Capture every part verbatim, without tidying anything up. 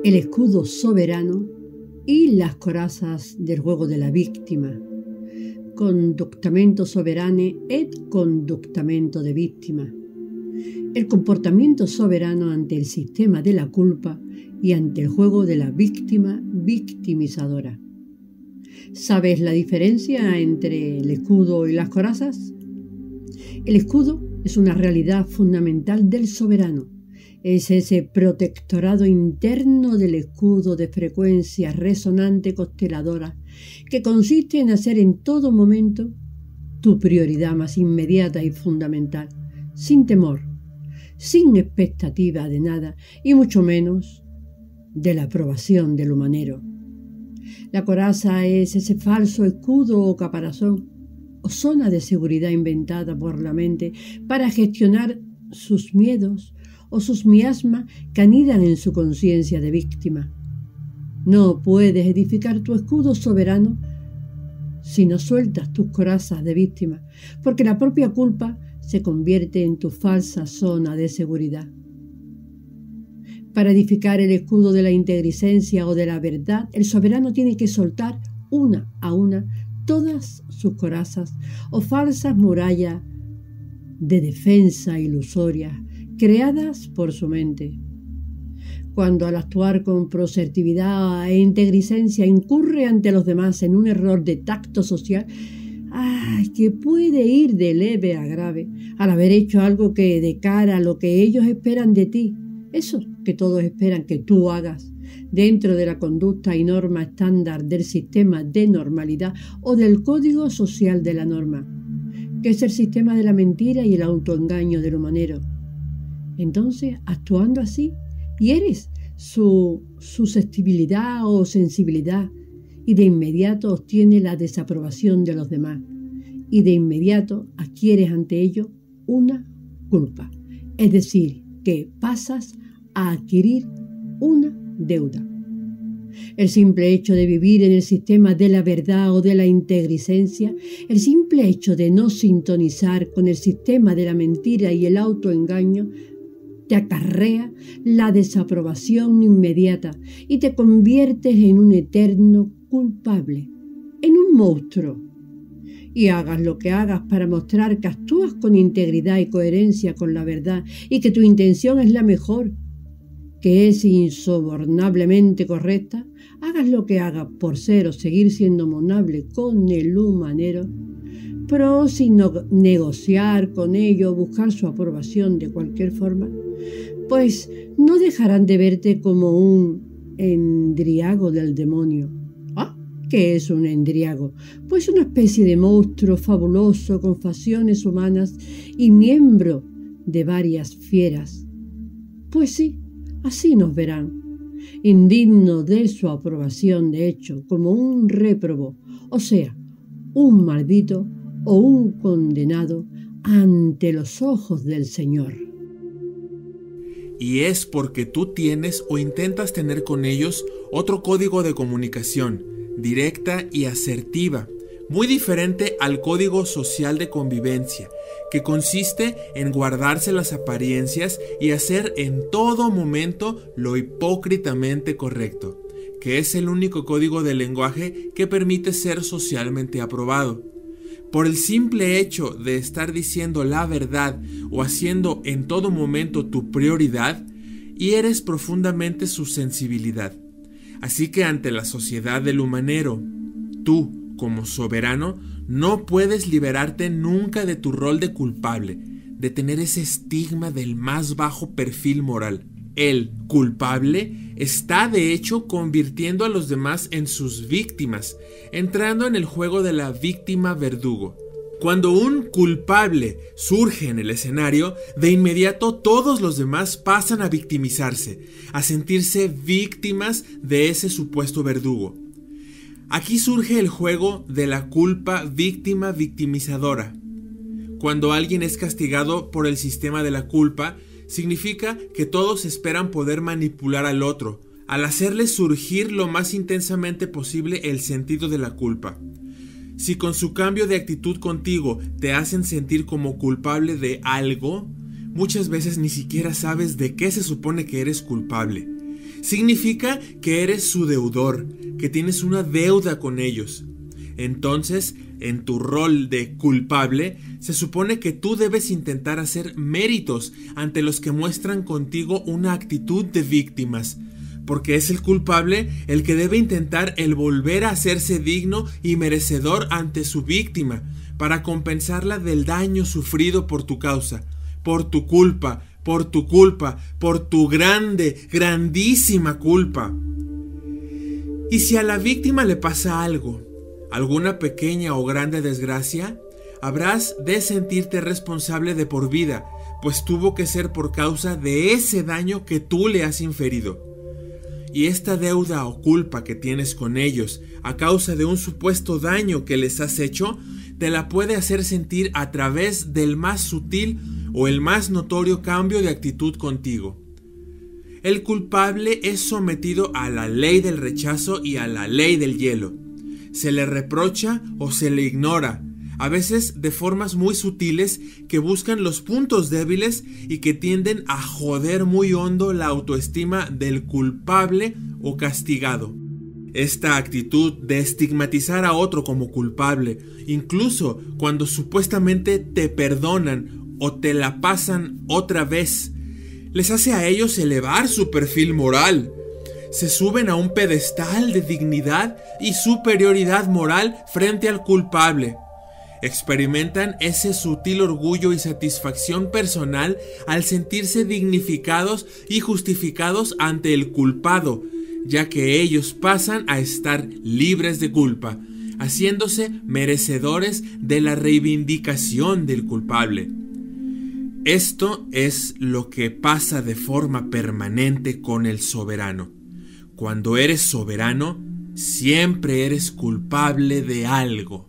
el escudo soberano y las corazas del juego de la víctima. Conductamento soberane et conductamento de víctima. El comportamiento soberano ante el sistema de la culpa y ante el juego de la víctima victimizadora. ¿Sabes la diferencia entre el escudo y las corazas? El escudo es una realidad fundamental del soberano. Es ese protectorado interno del escudo de frecuencia resonante consteladora que consiste en hacer en todo momento tu prioridad más inmediata y fundamental, sin temor, sin expectativa de nada y mucho menos de la aprobación del humanero. La coraza es ese falso escudo o caparazón o zona de seguridad inventada por la mente para gestionar sus miedos o sus miasmas que anidan en su conciencia de víctima. No puedes edificar tu escudo soberano si no sueltas tus corazas de víctima, porque la propia culpa se convierte en tu falsa zona de seguridad. Para edificar el escudo de la integricencia o de la verdad, el soberano tiene que soltar una a una todas sus corazas o falsas murallas de defensa ilusorias creadas por su mente. Cuando al actuar con prosertividad e integricencia incurre ante los demás en un error de tacto social, ¡ay!, que puede ir de leve a grave al haber hecho algo que de cara a lo que ellos esperan de ti, eso que todos esperan que tú hagas, dentro de la conducta y norma estándar del sistema de normalidad o del código social de la norma, que es el sistema de la mentira y el autoengaño del humanero. Entonces, actuando así, hieres su susceptibilidad o sensibilidad y de inmediato obtiene la desaprobación de los demás y de inmediato adquieres ante ello una culpa, es decir, que pasas a adquirir una deuda. El simple hecho de vivir en el sistema de la verdad o de la integricencia, el simple hecho de no sintonizar con el sistema de la mentira y el autoengaño, te acarrea la desaprobación inmediata y te conviertes en un eterno culpable, en un monstruo. Y hagas lo que hagas para mostrar que actúas con integridad y coherencia con la verdad y que tu intención es la mejor, que es insobornablemente correcta, hagas lo que hagas por ser o seguir siendo monable con el humanero, pero sin no negociar con ello o buscar su aprobación de cualquier forma, pues no dejarán de verte como un endriago del demonio. ¿Ah? ¿Qué es un endriago? Pues una especie de monstruo fabuloso con facciones humanas y miembro de varias fieras. Pues sí, así nos verán, indigno de su aprobación de hecho, como un réprobo, o sea, un maldito o un condenado ante los ojos del Señor. Y es porque tú tienes o intentas tener con ellos otro código de comunicación, directa y asertiva, muy diferente al código social de convivencia, que consiste en guardarse las apariencias y hacer en todo momento lo hipócritamente correcto, que es el único código de lenguaje que permite ser socialmente aprobado. Por el simple hecho de estar diciendo la verdad o haciendo en todo momento tu prioridad, hieres profundamente su sensibilidad. Así que ante la sociedad del humanero, tú, como soberano, no puedes liberarte nunca de tu rol de culpable, de tener ese estigma del más bajo perfil moral. El culpable está de hecho convirtiendo a los demás en sus víctimas, entrando en el juego de la víctima verdugo. Cuando un culpable surge en el escenario, de inmediato todos los demás pasan a victimizarse, a sentirse víctimas de ese supuesto verdugo. Aquí surge el juego de la culpa víctima victimizadora. Cuando alguien es castigado por el sistema de la culpa, significa que todos esperan poder manipular al otro, al hacerle surgir lo más intensamente posible el sentido de la culpa. Si con su cambio de actitud contigo te hacen sentir como culpable de algo, muchas veces ni siquiera sabes de qué se supone que eres culpable. Significa que eres su deudor, que tienes una deuda con ellos. Entonces, en tu rol de culpable, se supone que tú debes intentar hacer méritos ante los que muestran contigo una actitud de víctimas, porque es el culpable el que debe intentar el volver a hacerse digno y merecedor ante su víctima, para compensarla del daño sufrido por tu causa, por tu culpa, por tu culpa, por tu grande, grandísima culpa. Y si a la víctima le pasa algo, alguna pequeña o grande desgracia, habrás de sentirte responsable de por vida, pues tuvo que ser por causa de ese daño que tú le has inferido. Y esta deuda o culpa que tienes con ellos a causa de un supuesto daño que les has hecho, te la puede hacer sentir a través del más sutil o el más notorio cambio de actitud contigo. El culpable es sometido a la ley del rechazo y a la ley del hielo. Se le reprocha o se le ignora, a veces de formas muy sutiles que buscan los puntos débiles y que tienden a joder muy hondo la autoestima del culpable o castigado. Esta actitud de estigmatizar a otro como culpable, incluso cuando supuestamente te perdonan o te la pasan otra vez, les hace a ellos elevar su perfil moral. Se suben a un pedestal de dignidad y superioridad moral frente al culpable. Experimentan ese sutil orgullo y satisfacción personal al sentirse dignificados y justificados ante el culpado, ya que ellos pasan a estar libres de culpa, haciéndose merecedores de la reivindicación del culpable. Esto es lo que pasa de forma permanente con el soberano. Cuando eres soberano, siempre eres culpable de algo.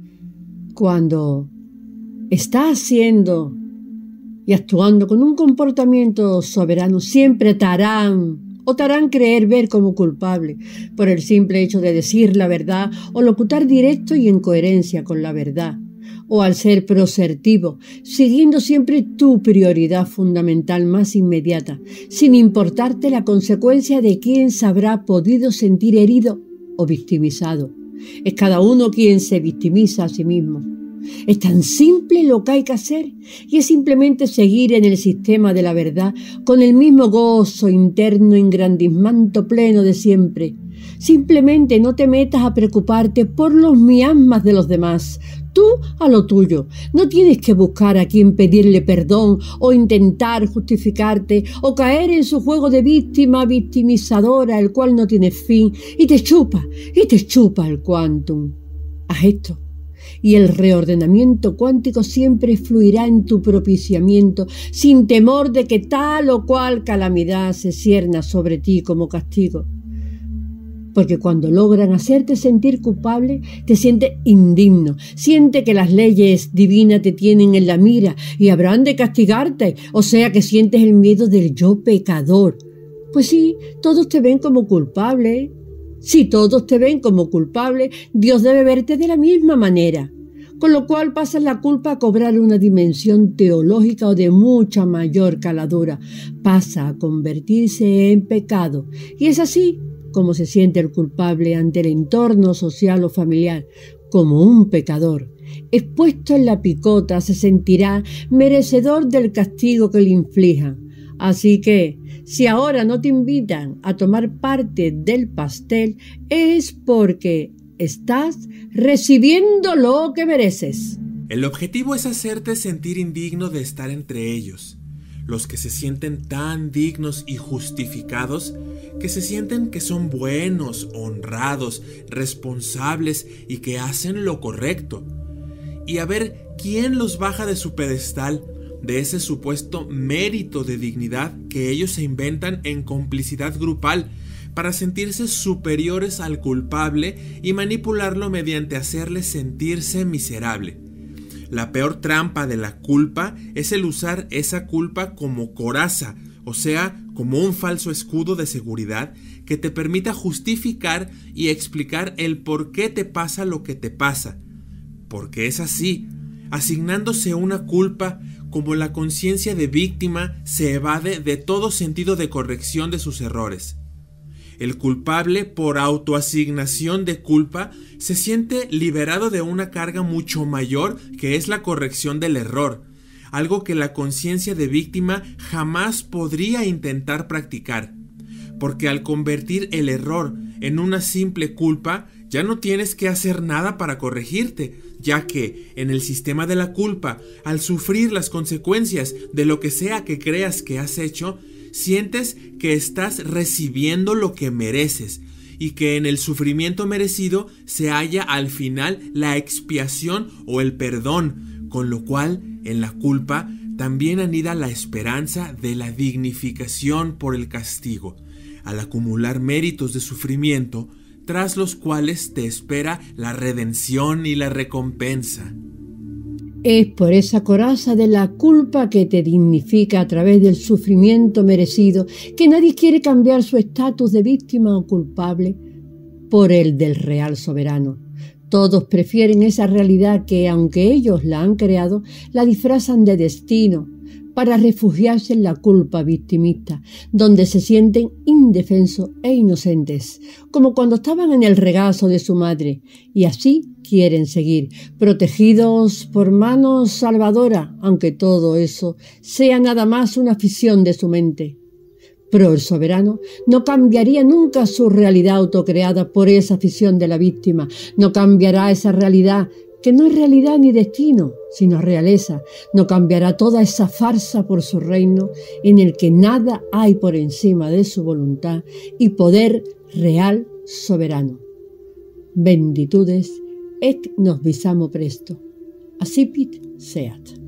Cuando estás haciendo y actuando con un comportamiento soberano, siempre te harán o te harán creer ver como culpable por el simple hecho de decir la verdad o locutar directo y en coherencia con la verdad, o al ser prosertivo, siguiendo siempre tu prioridad fundamental más inmediata, sin importarte la consecuencia de quién se habrá podido sentir herido o victimizado. Es cada uno quien se victimiza a sí mismo. Es tan simple lo que hay que hacer y es simplemente seguir en el sistema de la verdad con el mismo gozo interno engrandecimiento pleno de siempre. Simplemente no te metas a preocuparte por los miasmas de los demás. Tú a lo tuyo. No tienes que buscar a quien pedirle perdón o intentar justificarte o caer en su juego de víctima victimizadora, el cual no tiene fin y te chupa, y te chupa el quantum. Haz esto y el reordenamiento cuántico siempre fluirá en tu propiciamiento, sin temor de que tal o cual calamidad se cierna sobre ti como castigo. Porque cuando logran hacerte sentir culpable, te sientes indigno, siente que las leyes divinas te tienen en la mira y habrán de castigarte, o sea que sientes el miedo del yo pecador. Pues sí, todos te ven como culpable. Si todos te ven como culpable, Dios debe verte de la misma manera. Con lo cual pasa la culpa a cobrar una dimensión teológica o de mucha mayor caladura. Pasa a convertirse en pecado. Y es así como se siente el culpable ante el entorno social o familiar, como un pecador. Expuesto en la picota, se sentirá merecedor del castigo que le inflijan. Así que, si ahora no te invitan a tomar parte del pastel, es porque estás recibiendo lo que mereces. El objetivo es hacerte sentir indigno de estar entre ellos, los que se sienten tan dignos y justificados, que se sienten que son buenos, honrados, responsables y que hacen lo correcto. Y a ver quién los baja de su pedestal, de ese supuesto mérito de dignidad que ellos se inventan en complicidad grupal para sentirse superiores al culpable y manipularlo mediante hacerle sentirse miserable. La peor trampa de la culpa es el usar esa culpa como coraza, o sea, como un falso escudo de seguridad que te permita justificar y explicar el por qué te pasa lo que te pasa. Porque es así, asignándose una culpa, como la conciencia de víctima se evade de todo sentido de corrección de sus errores. El culpable, por autoasignación de culpa, se siente liberado de una carga mucho mayor, que es la corrección del error, algo que la conciencia de víctima jamás podría intentar practicar, porque al convertir el error en una simple culpa, ya no tienes que hacer nada para corregirte, ya que en el sistema de la culpa, al sufrir las consecuencias de lo que sea que creas que has hecho, sientes que estás recibiendo lo que mereces y que en el sufrimiento merecido se halla al final la expiación o el perdón, con lo cual en la culpa también anida la esperanza de la dignificación por el castigo, al acumular méritos de sufrimiento, tras los cuales te espera la redención y la recompensa. Es por esa coraza de la culpa que te dignifica a través del sufrimiento merecido que nadie quiere cambiar su estatus de víctima o culpable por el del real soberano. Todos prefieren esa realidad que, aunque ellos la han creado, la disfrazan de destino para refugiarse en la culpa victimista, donde se sienten indefensos e inocentes, como cuando estaban en el regazo de su madre, y así quieren seguir, protegidos por manos salvadoras, aunque todo eso sea nada más una ficción de su mente. Pero el soberano no cambiaría nunca su realidad autocreada por esa ficción de la víctima, no cambiará esa realidad que no es realidad ni destino, sino realeza, no cambiará toda esa farsa por su reino en el que nada hay por encima de su voluntad y poder real soberano. Benditudes et nos visamo presto. Accipit seat.